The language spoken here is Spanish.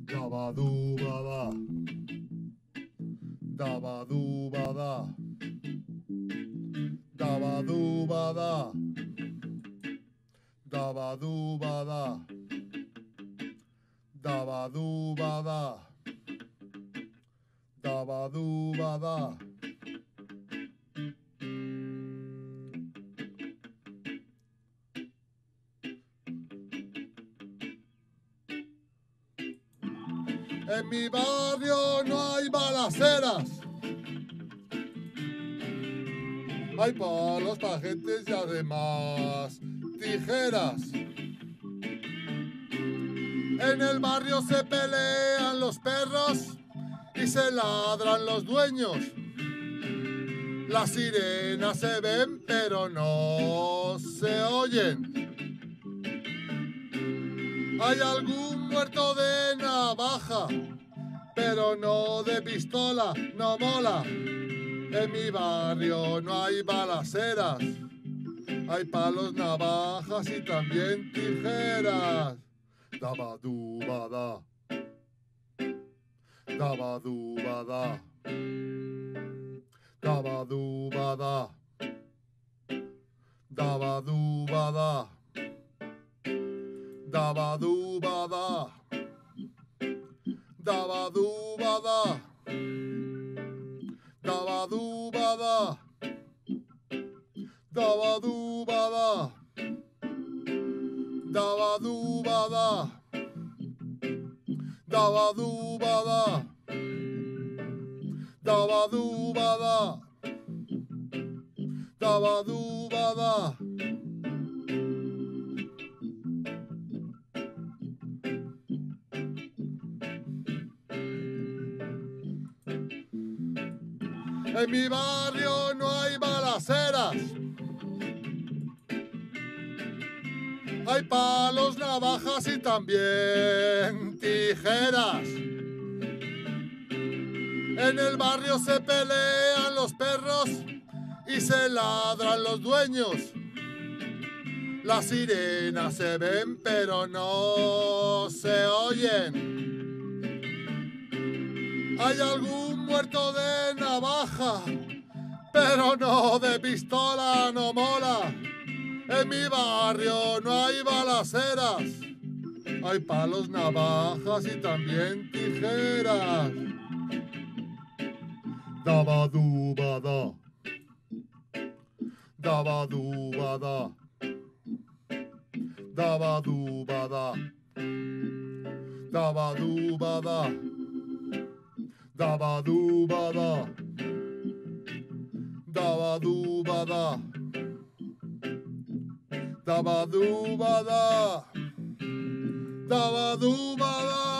Dabadubada, dabadubada, dabadubada, dabadubada, dabadubada, dabadubada. En mi barrio no hay balaceras. Hay palos, pajetes y además tijeras. En el barrio se pelean los perros y se ladran los dueños. Las sirenas se ven pero no se oyen. Hay algún muerto de navaja, pero no de pistola, no mola. En mi barrio no hay balaceras. Hay palos, navajas y también tijeras. Dabadubada, dabadubada, dabadubada, dabadubada, dabadubada, dabadubada, dabadubada, dabadubada, dabadubada, dabadubada, dabadubada, dabadubada. En mi barrio no hay balaceras. Hay palos, navajas y también tijeras. En el barrio se pelean los perros y se ladran los dueños. Las sirenas se ven pero no se oyen. Hay algún muerto de navaja, pero no de pistola, no mola. En mi barrio no hay balaceras. Hay palos, navajas y también tijeras. Dabadubada, dabadubada, dabadubada, dabadubada, dabadubada, dabadubada, dabadubada, dabadubada.